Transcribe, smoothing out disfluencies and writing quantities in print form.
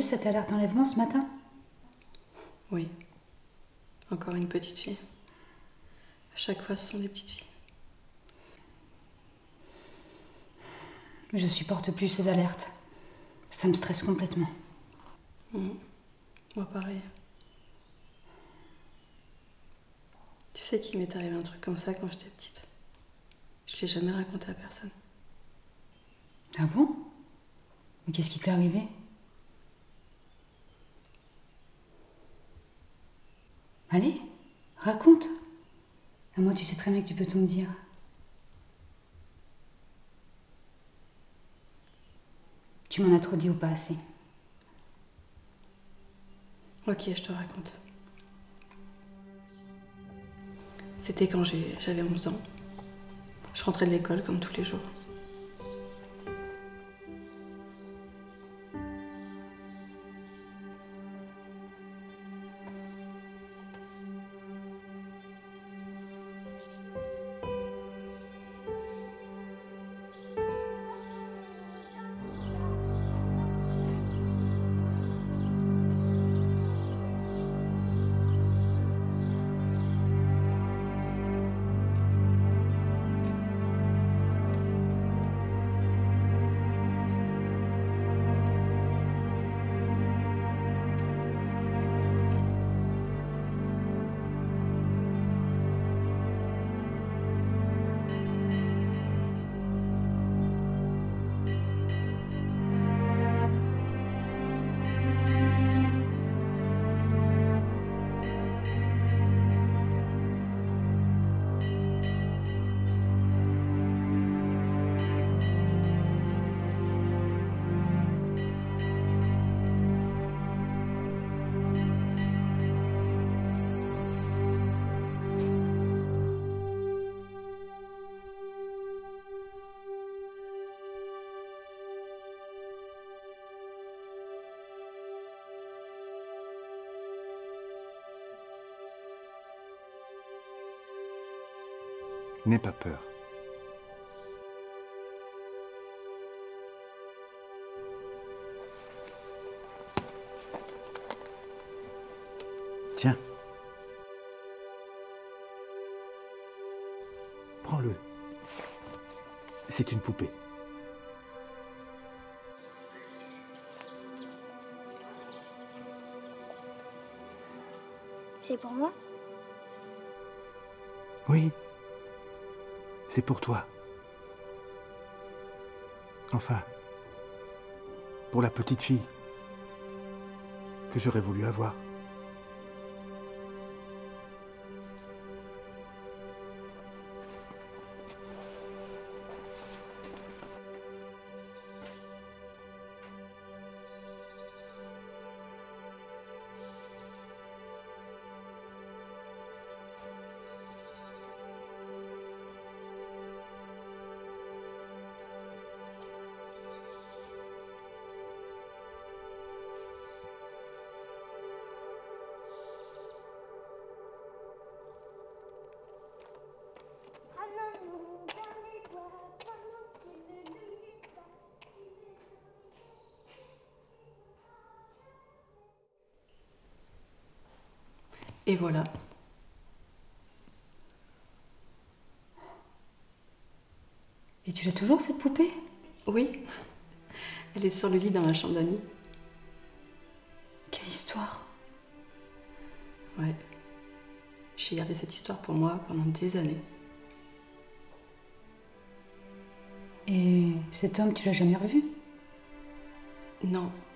entendu cette alerte d'enlèvement ce matin? Oui. Encore une petite fille. À chaque fois, ce sont des petites filles. Je supporte plus ces alertes. Ça me stresse complètement. Moi, pareil. Tu sais qu'il m'est arrivé un truc comme ça quand j'étais petite. Je l'ai jamais raconté à personne. Ah bon? Mais qu'est-ce qui t'est arrivé? Allez, raconte. À moi, tu sais très bien que tu peux tout me dire. Tu m'en as trop dit ou pas assez? Ok, je te raconte. C'était quand j'avais 11 ans. Je rentrais de l'école comme tous les jours. N'aie pas peur. Tiens. Prends-le. C'est une poupée. C'est pour moi? Oui. C'est pour toi. Enfin, pour la petite fille que j'aurais voulu avoir. Et voilà. Et tu l'as toujours, cette poupée? Oui. Elle est sur le lit dans la chambre d'amis. Quelle histoire! Ouais. J'ai gardé cette histoire pour moi pendant des années. Et cet homme, tu l'as jamais revu? Non.